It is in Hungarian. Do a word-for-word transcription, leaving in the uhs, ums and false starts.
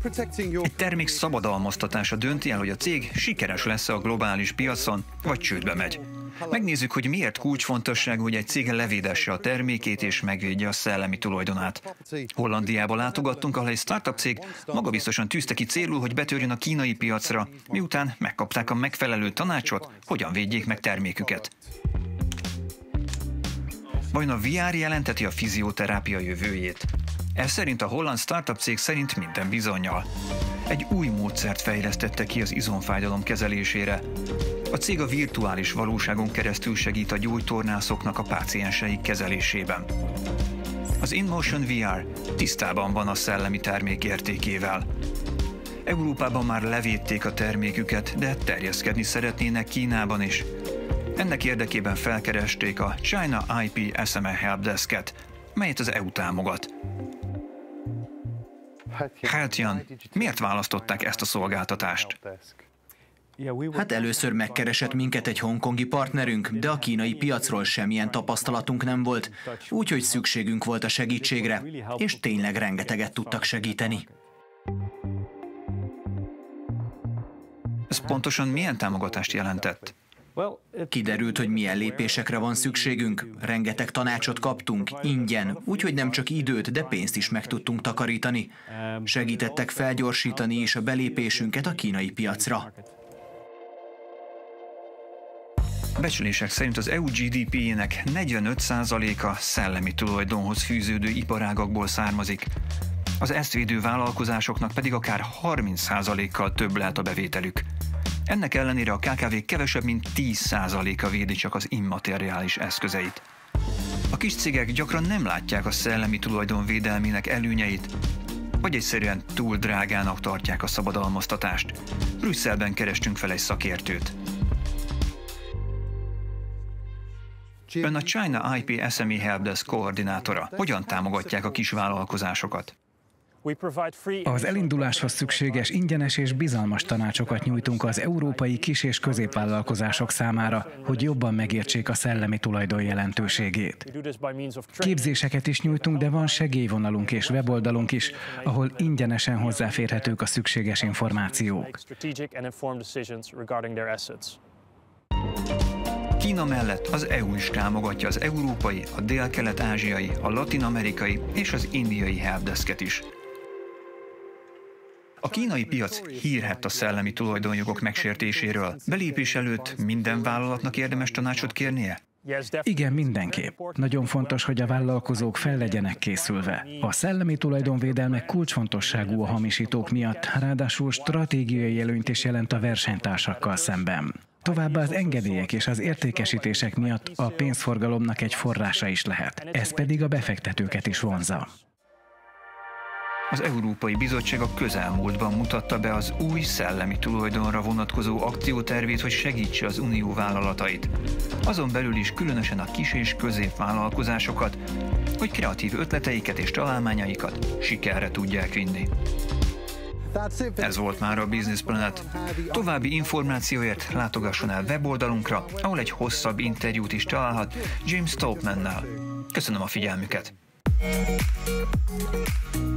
Egy termék szabadalmaztatása dönti el, hogy a cég sikeres lesz a globális piacon, vagy csődbe megy. Megnézzük, hogy miért kulcsfontosságú, hogy egy cég levédesse a termékét és megvédje a szellemi tulajdonát. Hollandiába látogattunk, ahol egy startup cég magabiztosan tűzte ki célul, hogy betörjön a kínai piacra, miután megkapták a megfelelő tanácsot, hogyan védjék meg terméküket. Vajon a vé er jelenteti a fizioterápia jövőjét? Ez szerint a holland startup cég szerint minden bizonnyal. Egy új módszert fejlesztette ki az izomfájdalom kezelésére. A cég a virtuális valóságon keresztül segít a gyógytornászoknak a pácienseik kezelésében. Az InMotion vé er tisztában van a szellemi termék értékével. Európában már levédték a terméküket, de terjeszkedni szeretnének Kínában is. Ennek érdekében felkeresték a China i pé es em e Helpdesk-et, melyet az é u támogat. Healthian, miért választották ezt a szolgáltatást? Hát először megkeresett minket egy hongkongi partnerünk, de a kínai piacról semmilyen tapasztalatunk nem volt, úgyhogy szükségünk volt a segítségre, és tényleg rengeteget tudtak segíteni. Ez pontosan milyen támogatást jelentett? Kiderült, hogy milyen lépésekre van szükségünk, rengeteg tanácsot kaptunk, ingyen, úgyhogy nem csak időt, de pénzt is meg tudtunk takarítani. Segítettek felgyorsítani is a belépésünket a kínai piacra. Becslések szerint az é u gé dé pé-jének negyvenöt százaléka szellemi tulajdonhoz fűződő iparágakból származik. Az ezt védő vállalkozásoknak pedig akár harminc százalékkal több lehet a bevételük. Ennek ellenére a ká ká vé kevesebb, mint tíz százaléka védi csak az immateriális eszközeit. A kis cégek gyakran nem látják a szellemi tulajdon védelmének előnyeit, vagy egyszerűen túl drágának tartják a szabadalmaztatást. Brüsszelben kerestünk fel egy szakértőt. Ön a China i pé es em e Helpdesk koordinátora. Hogyan támogatják a kis vállalkozásokat? Az elinduláshoz szükséges ingyenes és bizalmas tanácsokat nyújtunk az európai kis- és középvállalkozások számára, hogy jobban megértsék a szellemi tulajdon jelentőségét. Képzéseket is nyújtunk, de van segélyvonalunk és weboldalunk is, ahol ingyenesen hozzáférhetők a szükséges információk. Kína mellett az é u is támogatja az európai, a dél-kelet-ázsiai, a latin-amerikai és az indiai helpdesket is. A kínai piac hírhedt a szellemi tulajdonjogok megsértéséről. Belépés előtt minden vállalatnak érdemes tanácsot kérnie? Igen, mindenképp. Nagyon fontos, hogy a vállalkozók fel legyenek készülve. A szellemi tulajdonvédelme kulcsfontosságú a hamisítók miatt, ráadásul stratégiai előnyt is jelent a versenytársakkal szemben. Továbbá az engedélyek és az értékesítések miatt a pénzforgalomnak egy forrása is lehet. Ez pedig a befektetőket is vonzza. Az Európai Bizottság a közelmúltban mutatta be az új szellemi tulajdonra vonatkozó akciótervét, hogy segítse az unió vállalatait. Azon belül is különösen a kis- és középvállalkozásokat, hogy kreatív ötleteiket és találmányaikat sikerre tudják vinni. Ez volt már a Business Planet. További információért látogasson el weboldalunkra, ahol egy hosszabb interjút is találhat James Topmannel. Köszönöm a figyelmüket!